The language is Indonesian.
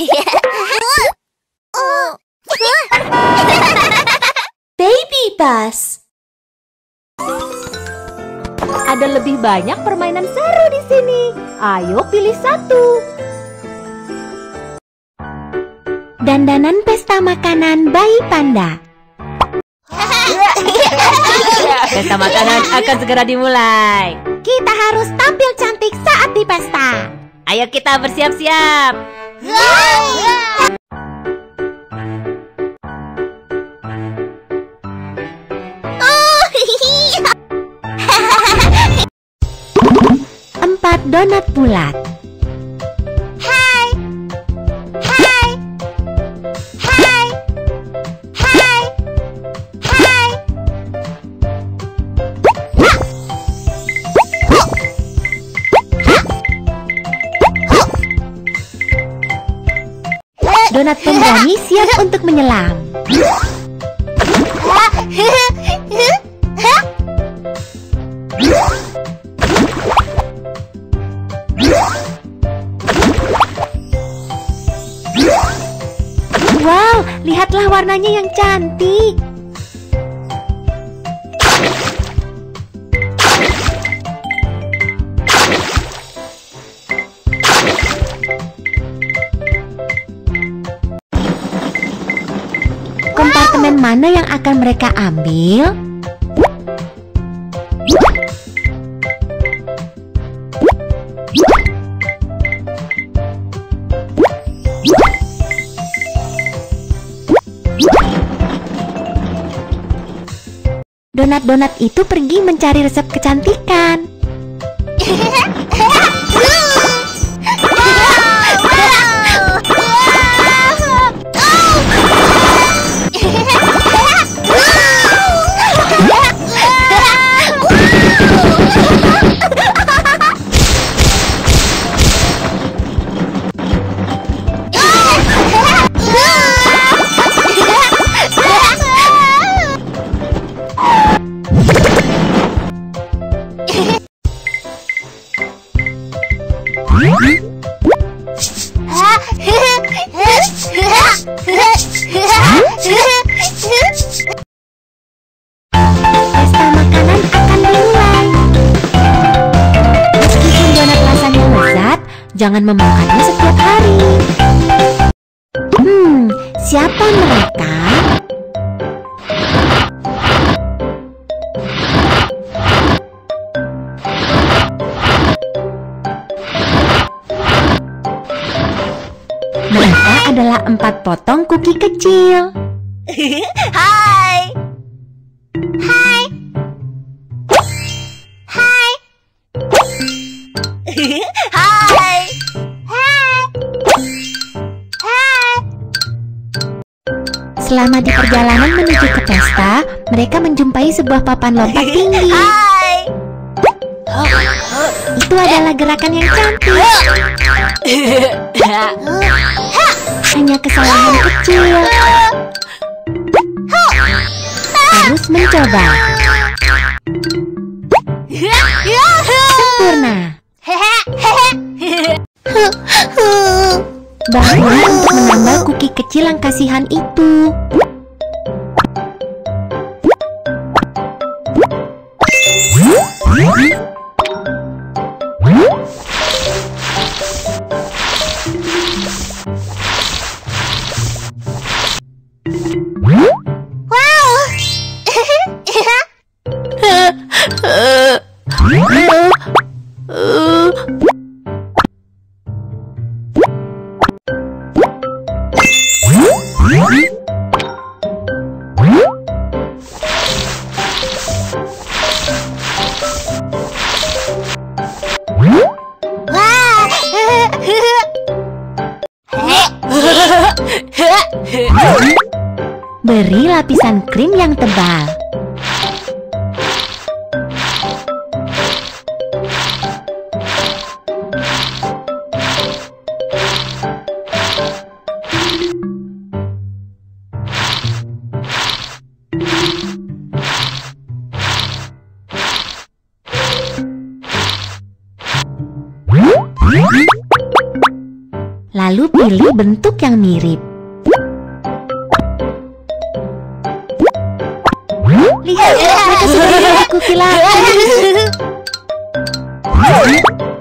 Baby Bus. Ada lebih banyak permainan seru di sini. Ayo pilih satu. Dandanan pesta makanan bayi panda. Pesta makanan akan segera dimulai. Kita harus tampil cantik saat di pesta. Ayo kita bersiap-siap. Empat donat bulat. Hai. Hai. Hai. Hai. Hai. Donat pemberani siap untuk menyelam. Wow, lihatlah warnanya yang cantik. Kompartemen mana yang akan mereka ambil? Donat-donat itu pergi mencari resep kecantikan. Pesta makanan akan dimulai. Meskipun donat rasanya lezat, jangan memakannya setiap hari. Siapa mereka? Mereka adalah 4 potong kuki kecil. Hai. Hai. Hai. Hai. Hai. Hai. Selama di perjalanan menuju ke pesta, mereka menjumpai sebuah papan lompat tinggi. Hai. Itu adalah gerakan yang cantik. Hanya kesalahan kecil. Harus mencoba. Sempurna. Bahaya untuk menambal kuki kecil yang kasihan itu. Beri lapisan krim yang tebal. Lalu pilih bentuk yang mirip. Lihat, mereka sudah membuat kuki lapis.